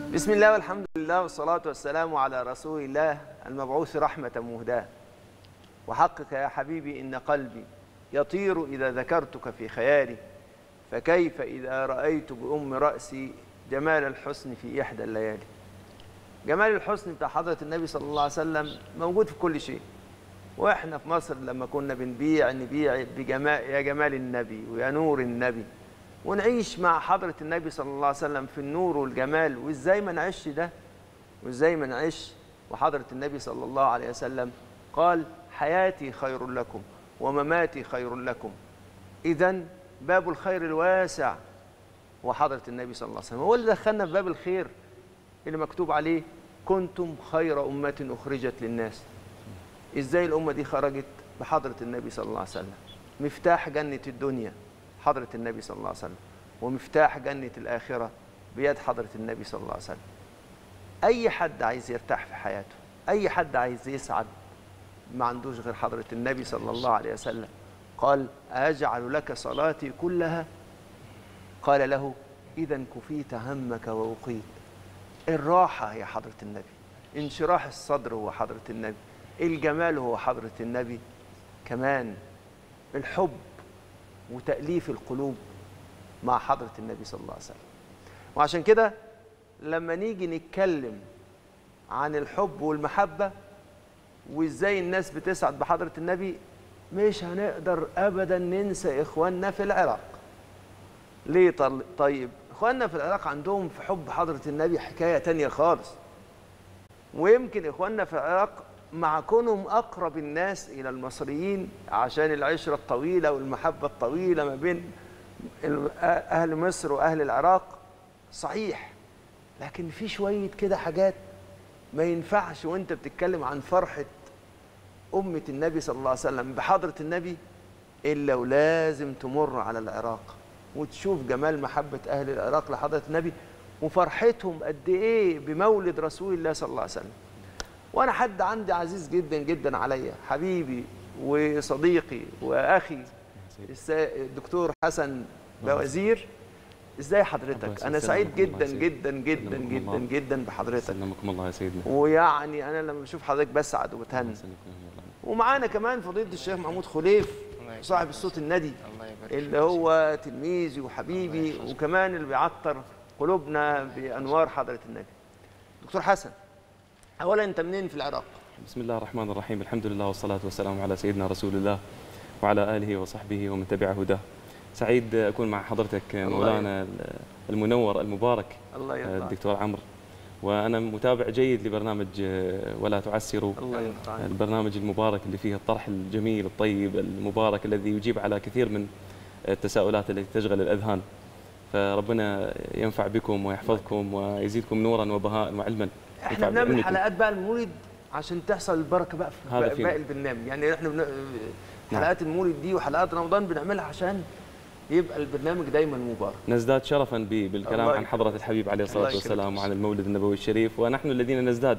بسم الله والحمد لله والصلاة والسلام على رسول الله المبعوث رحمة مهداة. وحقك يا حبيبي إن قلبي يطير إذا ذكرتك في خيالي، فكيف إذا رأيت بأم رأسي جمال الحسن في إحدى الليالي. جمال الحسن بتاع حضرة النبي صلى الله عليه وسلم موجود في كل شيء. وإحنا في مصر لما كنا بنبيع نبيع بجمال، يا جمال النبي ويا نور النبي، ونعيش مع حضرة النبي صلى الله عليه وسلم في النور والجمال. وإزاي ما نعيش ده، وإزاي ما نعيش وحضرة النبي صلى الله عليه وسلم قال حياتي خير لكم ومماتي خير لكم. إذن باب الخير الواسع وحضرة النبي صلى الله عليه وسلم هو اللي دخلنا في باب الخير اللي مكتوب عليه كنتم خير أمة أخرجت للناس. إزاي الأمة دي خرجت؟ بحضرة النبي صلى الله عليه وسلم. مفتاح جنة الدنيا حضرة النبي صلى الله عليه وسلم، ومفتاح جنة الآخرة بيد حضرة النبي صلى الله عليه وسلم. أي حد عايز يرتاح في حياته، أي حد عايز يسعد، ما عندوش غير حضرة النبي صلى الله عليه وسلم. قال أجعل لك صلاتي كلها؟ قال له إذا كفيت همك ووقيت. الراحة هي حضرة النبي، انشراح الصدر هو حضرة النبي، الجمال هو حضرة النبي، كمان الحب وتأليف القلوب مع حضرة النبي صلى الله عليه وسلم. وعشان كده لما نيجي نتكلم عن الحب والمحبة وإزاي الناس بتسعد بحضرة النبي، مش هنقدر أبدا ننسى إخواننا في العراق. ليه طيب؟ إخواننا في العراق عندهم في حب حضرة النبي حكاية تانية خالص. ويمكن إخواننا في العراق مع كونهم أقرب الناس إلى المصريين عشان العشرة الطويلة والمحبة الطويلة ما بين أهل مصر وأهل العراق، صحيح، لكن في شوية كده حاجات ما ينفعش وانت بتتكلم عن فرحة أمة النبي صلى الله عليه وسلم بحضرة النبي إلا ولازم تمر على العراق وتشوف جمال محبة أهل العراق لحضرة النبي وفرحتهم قد إيه بمولد رسول الله صلى الله عليه وسلم. وأنا حد عندي عزيز جدا جدا عليا، حبيبي وصديقي وأخي الدكتور حسن بوزير. ازاي حضرتك؟ انا سعيد جدا جدا جدا جدا جدا بحضرتك. سلمكم الله يا سيدنا. ويعني انا لما بشوف حضرتك بسعد وبتهنى. ومعانا كمان فضيله الشيخ محمود خليف صاحب الصوت الندي اللي هو تلميذي وحبيبي وكمان اللي بيعطر قلوبنا بانوار حضره النبي. دكتور حسن، اولا انت منين في العراق؟ بسم الله الرحمن الرحيم، الحمد لله والصلاه والسلام على سيدنا رسول الله وعلى اله وصحبه ومن تبع هداه. سعيد أكون مع حضرتك مولانا المنور المبارك الله يرضى الدكتور عمرو، وأنا متابع جيد لبرنامج ولا تعسروا، البرنامج المبارك اللي فيه الطرح الجميل الطيب المبارك الذي يجيب على كثير من التساؤلات التي تشغل الأذهان. فربنا ينفع بكم ويحفظكم ويزيدكم نورا وبهاء وعلما. احنا بنعمل حلقات بقى المولد عشان تحصل البركة بقى في باقي البرنامج. يعني احنا حلقات المولد دي وحلقات رمضان بنعملها عشان يبقى البرنامج دايما مبارك. نزداد شرفا بالكلام عن حضرة الحبيب عليه الصلاة والسلام وعن المولد النبوي الشريف، ونحن الذين نزداد.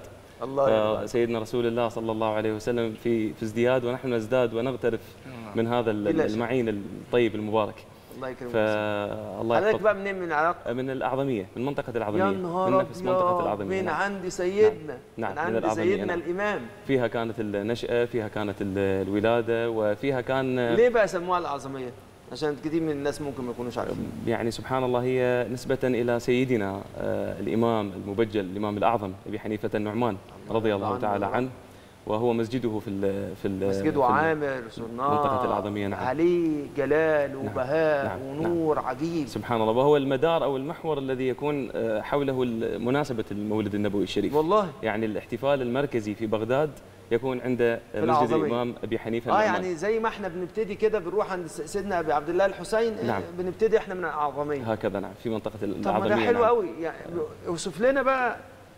سيدنا رسول الله صلى الله عليه وسلم في ازدياد ونحن نزداد ونغترف من هذا المعين الطيب المبارك. الله يكرمك. فالله يحفظك. حضرتك بقى منين من العراق؟ من الأعظمية، من منطقة الأعظمية. يا نهار من نفس منطقة الأعظمية. من عند سيدنا. نعم. من عند سيدنا الإمام. فيها كانت النشأة، فيها كانت الولادة، وفيها كان. ليه بقى سموها الأعظمية؟ عشان كثير من الناس ممكن ما يكونوش عارفين. يعني سبحان الله هي نسبة إلى سيدنا الإمام المبجل الإمام الأعظم أبي حنيفة النعمان رضي الله تعالى عنه، وهو مسجده في مسجده عامر منطقة الأعظمية. نعم. عليه جلال وبهاء ونور عجيب. سبحان الله، وهو المدار أو المحور الذي يكون حوله مناسبة المولد النبوي الشريف. والله يعني الاحتفال المركزي في بغداد يكون عند مسجد الإمام أبي حنيفة النعمان. يعني زي ما احنا بنبتدي كده بنروح عند سيدنا أبي عبد الله الحسين. نعم. بنبتدي احنا من الأعظمية هكذا. نعم، في منطقة الأعظمية. طب ده حلو قوي. يعني اوصف لنا بقى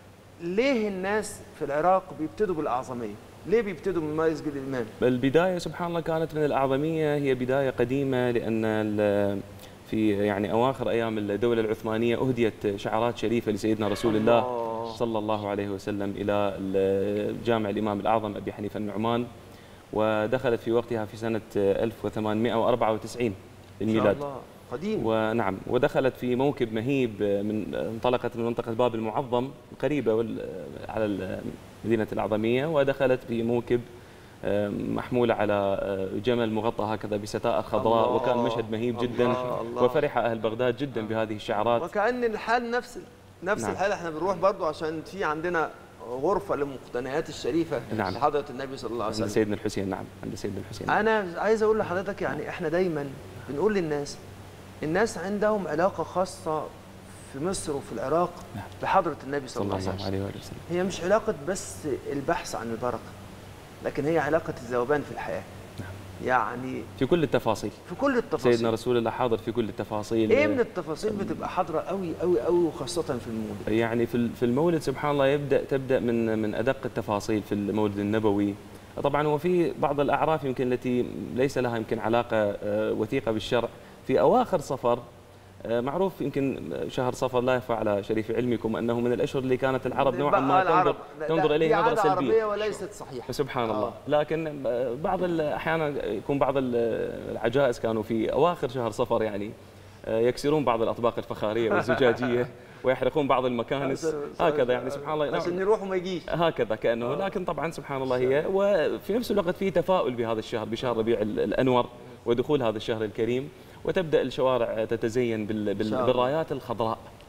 ليه الناس في العراق بيبتدوا بالأعظمية؟ ليه بيبتدوا من مسجد الإمام؟ البداية سبحان الله كانت من الأعظمية، هي بداية قديمة، لأن في يعني أواخر أيام الدولة العثمانية أهديت شعارات شريفة لسيدنا رسول الله صلى الله عليه وسلم إلى جامع الإمام الأعظم أبي حنيفة النعمان، ودخلت في وقتها في سنة 1894 للميلاد. قديم. ونعم، ودخلت في موكب مهيب، انطلقت من منطقة باب المعظم قريبة على مدينة الأعظمية، ودخلت في موكب محمولة على جمل مغطى هكذا بستائر خضراء، وكان مشهد مهيب جدا. وفرح أهل بغداد جدا بهذه الشعارات. وكأن الحال نفس نعم. الحال. احنا بنروح برضو عشان في عندنا غرفة للمقتنيات الشريفة نعم. لحضرة النبي صلى الله عليه وسلم. عند سيدنا الحسين. نعم، عند سيدنا الحسين. أنا عايز أقول لحضرتك يعني احنا دايما بنقول للناس، الناس عندهم علاقة خاصة في مصر وفي العراق نعم. بحضرة النبي صلى الله عليه وسلم. هي مش علاقة بس البحث عن البركة، لكن هي علاقة الذوبان في الحياة. نعم. يعني في كل التفاصيل. في كل التفاصيل. سيدنا رسول الله حاضر في كل التفاصيل. ايه من التفاصيل بتبقى حاضرة قوي قوي قوي، وخاصة في المولد؟ يعني في المولد سبحان الله تبدأ من أدق التفاصيل في المولد النبوي. طبعا هو في بعض الأعراف يمكن التي ليس لها يمكن علاقة وثيقة بالشرع. في أواخر صفر، معروف يمكن شهر صفر لا يخفى على شريف علمكم أنه من الأشهر اللي كانت العرب نوعا ما تنظر إليه نظرة سلبية. عربية وليست صحيحة. سبحان الله. لكن بعض الأحيان يكون بعض العجائز كانوا في أواخر شهر صفر يعني يكسرون بعض الأطباق الفخارية والزجاجية ويحرقون بعض المكانس هكذا، يعني سبحان الله عشان يروح وما يجيش هكذا كأنه. لكن طبعا سبحان الله هي، وفي نفس الوقت في تفاؤل بهذا الشهر، بشهر ربيع الأنور ودخول هذا الشهر الكريم، وتبدأ الشوارع تتزين بالرايات الخضراء.